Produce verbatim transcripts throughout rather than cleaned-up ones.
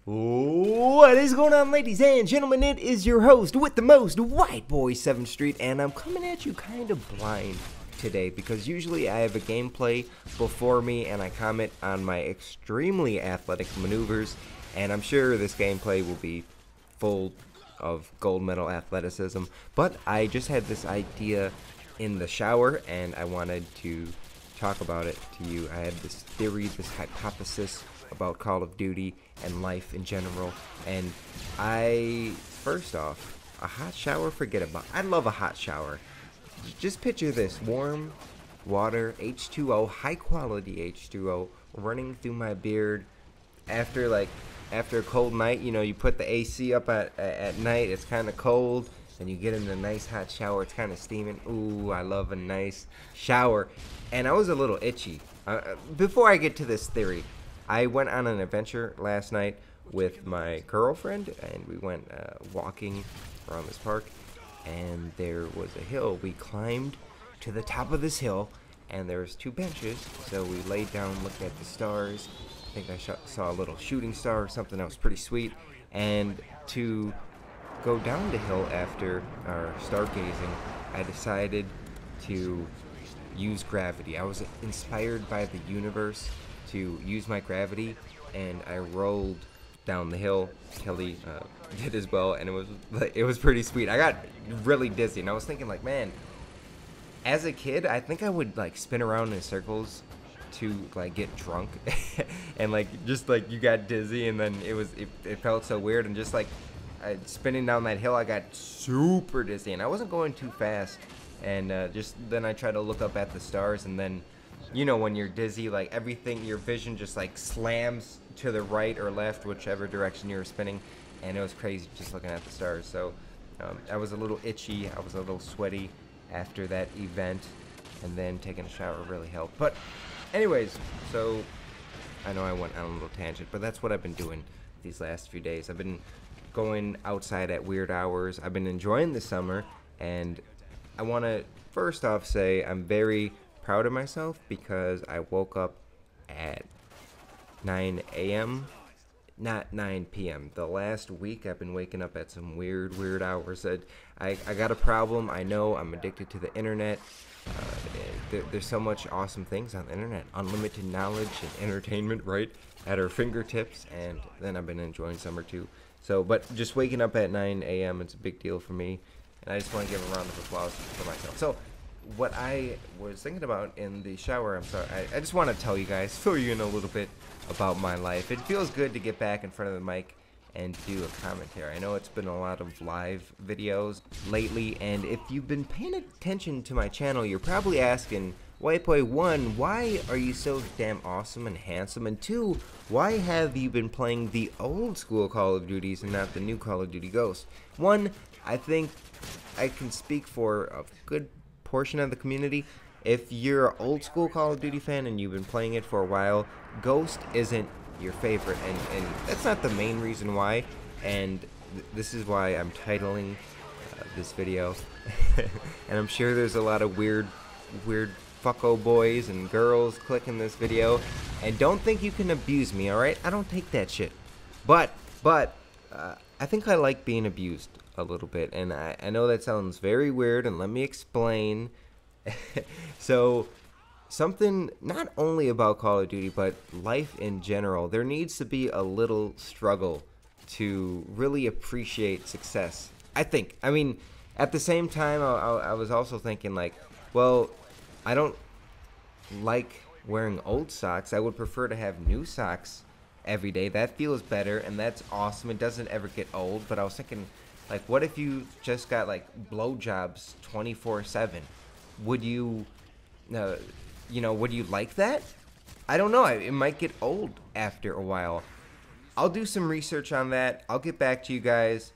What is going on, ladies and gentlemen? It is your host with the most, White Boy seventh Street, and I'm coming at you kind of blind today because usually I have a gameplay before me and I comment on my extremely athletic maneuvers, and I'm sure this gameplay will be full of gold medal athleticism, but I just had this idea in the shower and I wanted to talk about it to you. I had this theory, this hypothesis about Call of Duty and life in general, and I, first off, a hot shower, forget about it. I love a hot shower. Just picture this, warm water, H two O, high quality H two O, running through my beard after like, after a cold night. You know, you put the A C up at, at night, it's kind of cold, and you get in a nice hot shower, it's kind of steaming. Ooh, I love a nice shower. And I was a little itchy. Uh, before I get to this theory, I went on an adventure last night with my girlfriend, and we went uh, walking around this park, and there was a hill. We climbed to the top of this hill, and there was two benches, so we laid down, looked at the stars. I think I sh saw a little shooting star or something that was pretty sweet, and to go down the hill after our stargazing, I decided to use gravity. I was inspired by the universe to use my gravity, and I rolled down the hill. Kelly uh, did as well, and it was it was pretty sweet. I got really dizzy, and I was thinking, like, man, as a kid, I think I would like spin around in circles to like get drunk, and like just like you got dizzy, and then it was it, it felt so weird, and just like I, spinning down that hill, I got super dizzy, and I wasn't going too fast, and uh, just then I tried to look up at the stars, and then, you know, when you're dizzy, like everything, your vision just like slams to the right or left, whichever direction you were spinning, and it was crazy just looking at the stars. So um, I was a little itchy, I was a little sweaty after that event, and then taking a shower really helped. But anyways, so I know I went on a little tangent, but that's what I've been doing these last few days. I've been going outside at weird hours. I've been enjoying the summer, and I want to first off say I'm very proud of myself because I woke up at nine A M not nine P M The last week I've been waking up at some weird, weird hours. I, I, I got a problem. I know I'm addicted to the internet. Uh, there, there's so much awesome things on the internet. Unlimited knowledge and entertainment right at our fingertips. And then I've been enjoying summer too. So, but just waking up at nine A M, it's a big deal for me. And I just want to give a round of applause for myself. So, what I was thinking about in the shower, I'm sorry, I, I just want to tell you guys, fill you in a little bit about my life. It feels good to get back in front of the mic and do a commentary. I know it's been a lot of live videos lately, and if you've been paying attention to my channel, you're probably asking, White Boy, one, why are you so damn awesome and handsome? And two, why have you been playing the old school Call of Duties and not the new Call of Duty Ghost? One, I think I can speak for a good portion of the community. If you're an old school Call of Duty fan and you've been playing it for a while, Ghost isn't your favorite, and, and that's not the main reason why, and th this is why I'm titling uh, this video. And I'm sure there's a lot of weird weird fucko boys and girls clicking this video, and don't think you can abuse me, alright? I don't take that shit, but but uh, I think I like being abused a little bit, and I, I know that sounds very weird, and let me explain. So, something not only about Call of Duty, but life in general, there needs to be a little struggle to really appreciate success, I think. I mean, at the same time, I, I, I was also thinking, like, well, I don't like wearing old socks. I would prefer to have new socks every day. That feels better, and that's awesome. It doesn't ever get old. But I was thinking, like, what if you just got, like, blowjobs twenty-four seven? Would you, uh, you know, would you like that? I don't know. It might get old after a while. I'll do some research on that. I'll get back to you guys.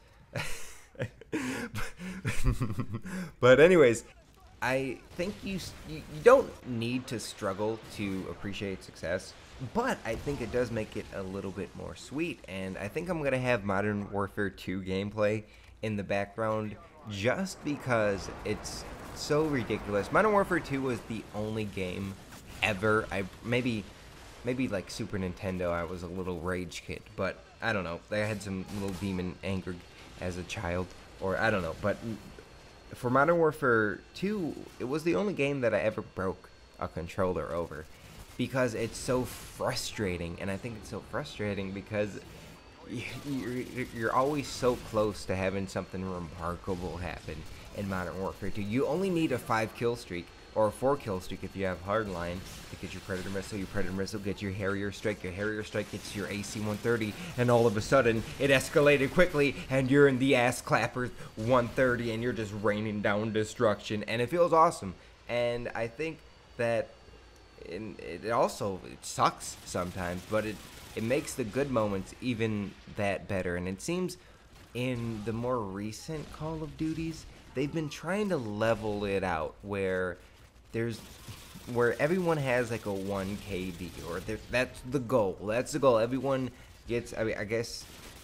But anyways, I think you, you you don't need to struggle to appreciate success, but I think it does make it a little bit more sweet, and I think I'm going to have Modern Warfare two gameplay in the background just because it's so ridiculous. Modern Warfare two was the only game ever, I maybe maybe like Super Nintendo, I was a little rage kid, but I don't know. I had some little demon anger as a child, or I don't know. But for Modern Warfare two, it was the only game that I ever broke a controller over, because it's so frustrating. And I think it's so frustrating because you're, you're always so close to having something remarkable happen in Modern Warfare two. You only need a five kill streak or a four kill streak if you have hardline to get your Predator missile. Your Predator missile gets your Harrier strike. Your Harrier strike gets your A C one thirty, and all of a sudden it escalated quickly, and you're in the ass clappers one thirty, and you're just raining down destruction, and it feels awesome. And I think that in, it also it sucks sometimes, but it it makes the good moments even that better. And it seems in the more recent Call of Duties, they've been trying to level it out where there's where everyone has like a one K D, or that's the goal. That's the goal. Everyone gets. I mean, I guess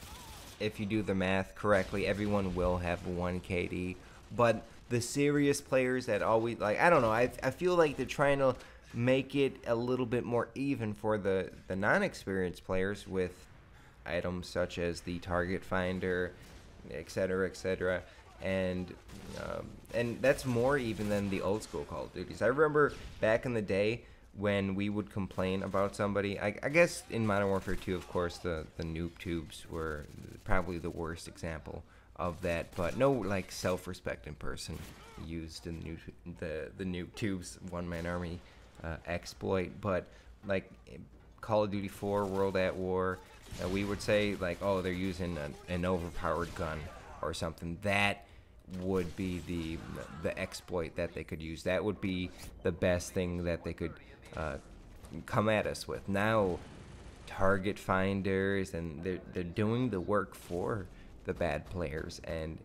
if you do the math correctly, everyone will have one K D. But the serious players that always like, I don't know. I I feel like they're trying to make it a little bit more even for the the non-experienced players with items such as the target finder, et cetera, et cetera. And um, and that's more even than the old school Call of Duties. I remember back in the day when we would complain about somebody. I, I guess in Modern Warfare two, of course, the the noob tubes were probably the worst example of that. But no, like, self-respecting person used in the new the the noob tubes one man army uh, exploit. But like Call of Duty four, World at War, uh, we would say like, oh, they're using an, an overpowered gun or something. That would be the the exploit that they could use. That would be the best thing that they could uh, come at us with. Now, target finders, and they're they're doing the work for the bad players, and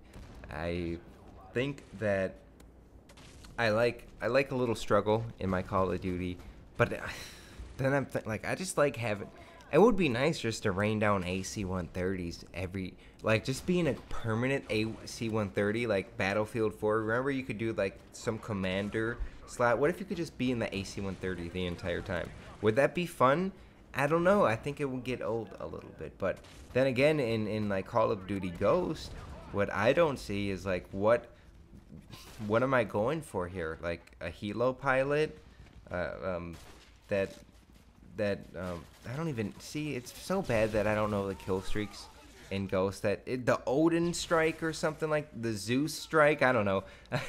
I think that I like I like a little struggle in my Call of Duty, but then I'm th like I just like having. It would be nice just to rain down A C one thirties every, like, just being a permanent A C one thirty, like Battlefield four. Remember, you could do like some commander slot. What if you could just be in the A C one thirty the entire time? Would that be fun? I don't know. I think it would get old a little bit. But then again, in in like Call of Duty Ghost, what I don't see is like what what am I going for here? Like a helo pilot, uh, um, that. that um, I don't even see. It's so bad that I don't know the kill streaks in Ghost. That it, the Odin strike or something, like the Zeus strike. I don't know.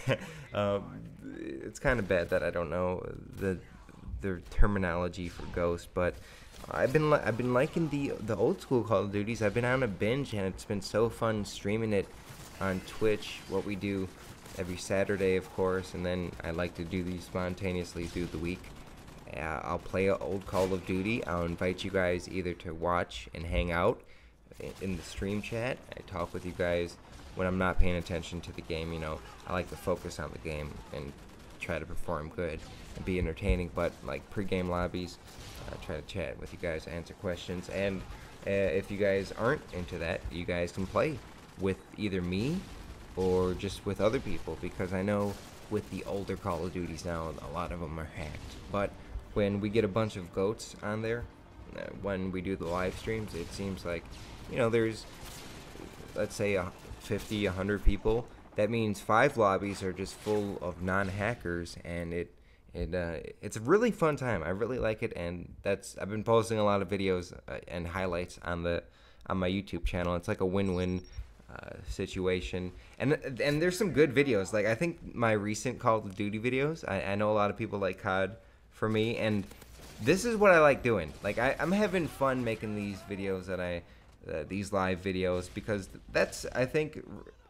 um, it's kind of bad that I don't know the the terminology for Ghost. But I've been I've been liking the the old school Call of Duties. I've been on a binge, and it's been so fun streaming it on Twitch. What we do every Saturday, of course, and then I like to do these spontaneously through the week. Uh, I'll play an old Call of Duty. I'll invite you guys either to watch and hang out in the stream chat. I talk with you guys when I'm not paying attention to the game. You know, I like to focus on the game and try to perform good and be entertaining. But like pre-game lobbies, I try to chat with you guys, answer questions. And uh, if you guys aren't into that, you guys can play with either me or just with other people, because I know with the older Call of Duties now, a lot of them are hacked. But when we get a bunch of goats on there, uh, when we do the live streams, it seems like, you know, there's, let's say, a fifty, a hundred people. That means five lobbies are just full of non-hackers, and it it uh, it's a really fun time. I really like it, and that's I've been posting a lot of videos uh, and highlights on the on my YouTube channel. It's like a win-win uh, situation, and and there's some good videos. Like I think my recent Call of Duty videos, I, I know a lot of people like C O D. For me, and this is what I like doing. Like I, I'm having fun making these videos that I, uh, these live videos, because that's I think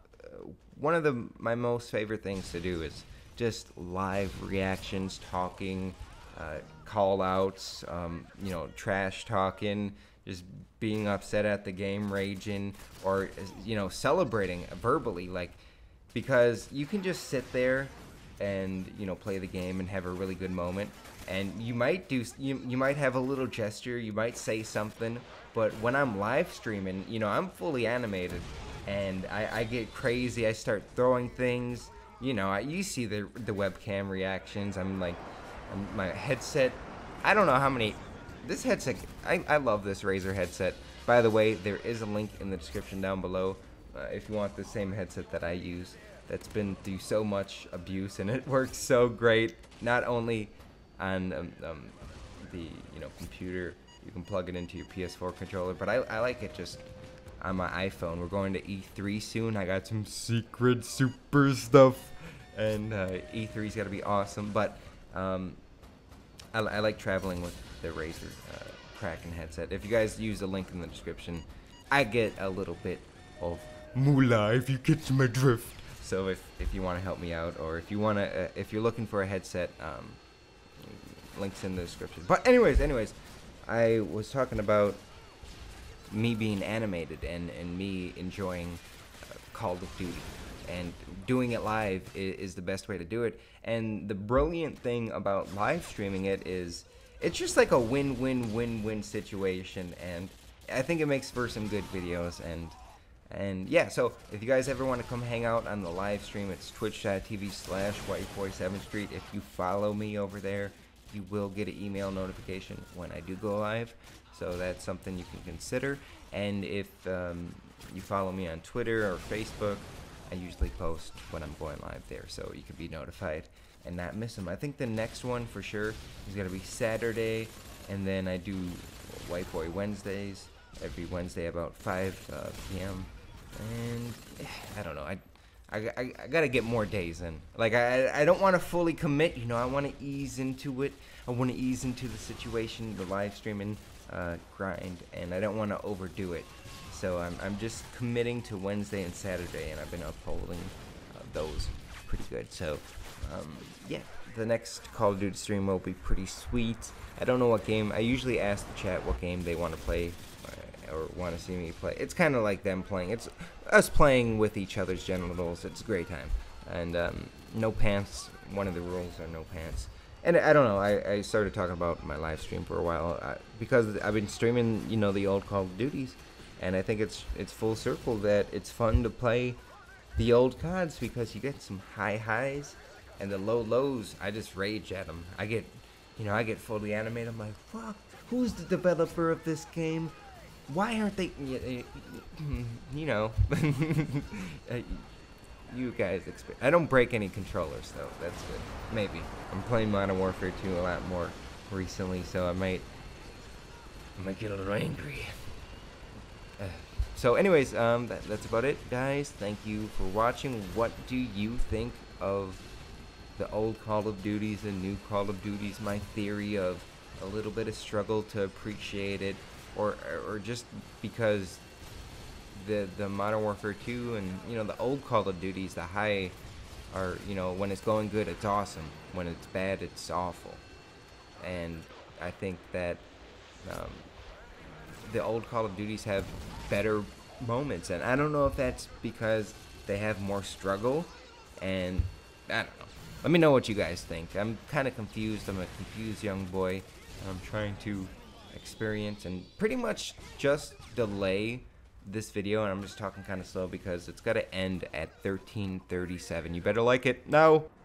one of the my most favorite things to do is just live reactions, talking, uh, call outs, um, you know, trash talking, just being upset at the game, raging, or you know, celebrating verbally, like, because you can just sit there and you know play the game and have a really good moment, and you might do you, you might have a little gesture, you might say something, but when I'm live streaming, you know, I'm fully animated, and I, I get crazy. I start throwing things, you know. I, you see the the webcam reactions. I'm like, I'm, my headset, I don't know how many this headset, I, I love this Razer headset. By the way, there is a link in the description down below uh, if you want the same headset that I use. That's been through so much abuse, and it works so great. Not only on um, um, the you know computer, you can plug it into your P S four controller, but I, I like it just on my iPhone. We're going to E three soon. I got some secret super stuff, and uh, E three's got to be awesome. But um, I, I like traveling with the Razer uh, Kraken headset. If you guys use the link in the description, I get a little bit of moolah if you catch my drift. So if, if you want to help me out, or if you want to, uh, if you're looking for a headset, um, links in the description. But anyways, anyways, I was talking about me being animated and, and me enjoying uh, Call of Duty. And doing it live is, is the best way to do it. And the brilliant thing about live streaming it is it's just like a win-win-win-win situation. And I think it makes for some good videos. And and yeah, so if you guys ever want to come hang out on the live stream, it's twitch.tv slash whiteboy seventh street. If you follow me over there, you will get an email notification when I do go live. So that's something you can consider. And if um, you follow me on Twitter or Facebook, I usually post when I'm going live there, so you can be notified and not miss them. I think the next one for sure is going to be Saturday, and then I do White Boy Wednesdays every Wednesday about five p m And eh, I don't know, I, I, I, I got to get more days in. Like, I, I don't want to fully commit, you know, I want to ease into it. I want to ease into the situation, the live streaming uh, grind, and I don't want to overdo it. So I'm, I'm just committing to Wednesday and Saturday, and I've been upholding uh, those pretty good. So, um, yeah, the next Call of Duty stream will be pretty sweet. I don't know what game. I usually ask the chat what game they want to play uh, or want to see me play. It's kind of like them playing. It's us playing with each other's genitals. It's a great time. And um, no pants. One of the rules are no pants. And I don't know, I, I started talking about my live stream for a while uh, because I've been streaming, you know, the old Call of Duties. And I think it's it's full circle that it's fun to play the old C O Ds because you get some high highs and the low lows. I just rage at them. I get, you know, I get fully animated. I'm like, fuck, who's the developer of this game? Why aren't they, you know, you guys expect. I don't break any controllers though. That's good. Maybe I'm playing Modern Warfare two a lot more recently, so I might, I might get a little angry. So anyways, um, that, that's about it, guys. Thank you for watching. What do you think of the old Call of Duties and new Call of Duties? My theory of a little bit of struggle to appreciate it, or or just because the the Modern Warfare two and you know the old Call of Duties, the high are you know when it's going good, it's awesome. When it's bad, it's awful. And I think that. Um, the old Call of Duties have better moments, and I don't know if that's because they have more struggle, and I don't know. Let me know what you guys think. I'm kind of confused. I'm a confused young boy. I'm trying to experience and pretty much just delay this video, and I'm just talking kind of slow because it's got to end at thirteen thirty-seven. You better like it now.